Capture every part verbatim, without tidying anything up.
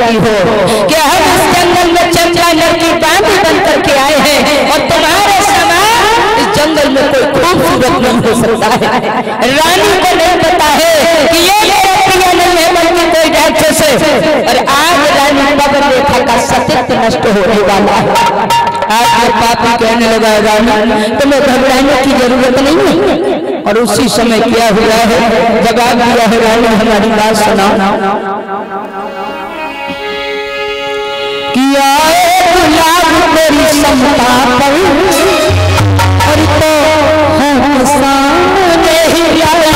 जानती हो कि हम इस जंगल में चंद्रानर की बांधी बन करके आए हैं और तुम्हारे समान इस जंगल में कोई खूबसूरत नहीं हो सकता है। रानी को नहीं पता है कि ये मेरा प्रिय नहीं है बल्कि कोई राक्षस है। और आज रानी पवन रेखा का सत्य नष्ट होने वाला है। आज ये पापी कहने लगा रानी तुम्हें घबराने की जरूरत नहीं है। और उसी समय क्या हुआ है, जवाब दिया है रानी हमारी बात सुना कि आए गुलाब मेरी समता पर और तो हम सामने ही आई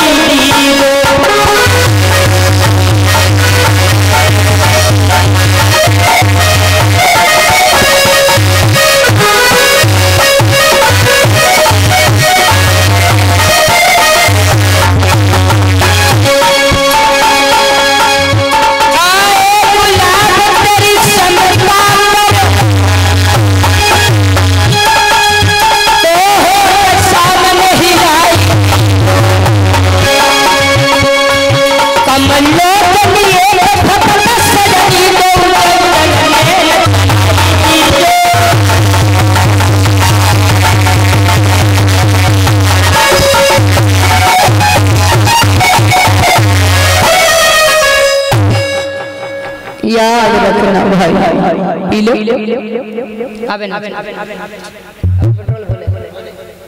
याद रखना भाई। P low.